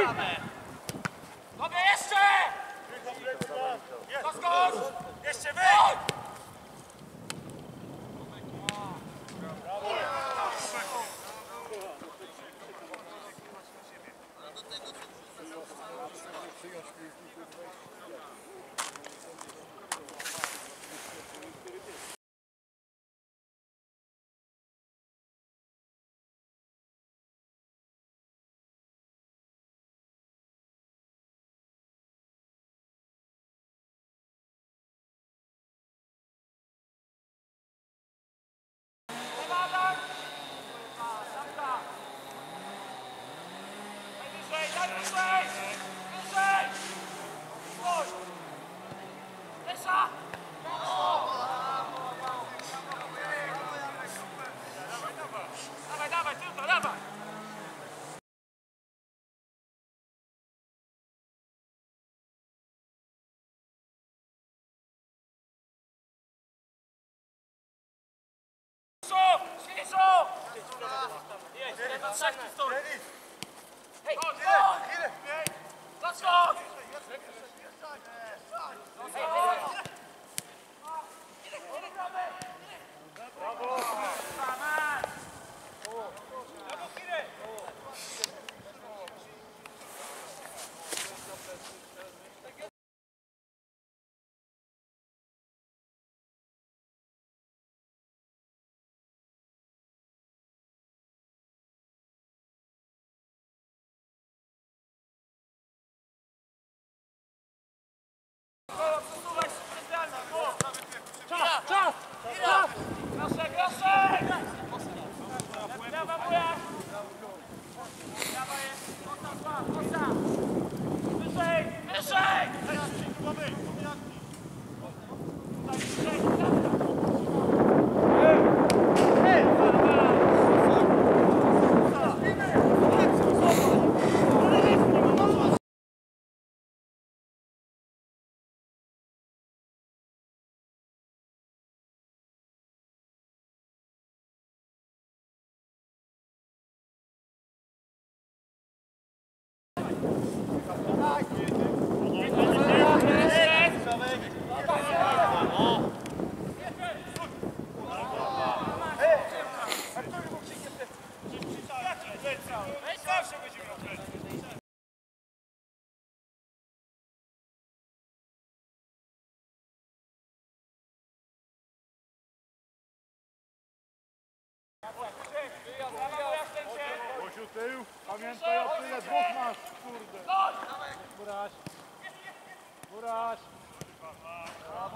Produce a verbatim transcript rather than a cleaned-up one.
Dobra, jeszcze! Skocz, skocz! Jeszcze wyjdź! Dawaj, dawaj, tylko, dawaj! Hej, let's go! Czas, czas! Czas! Groszek, groszek! Brawa, wuja! Brawa jest! Mocna, zła, mocna! Wyżej! Wyżej! Tutaj wyżej! Hej! Gosiu, tył, pamiętaj o tyle, dwóch masz, kurde. Buraś, Buraś.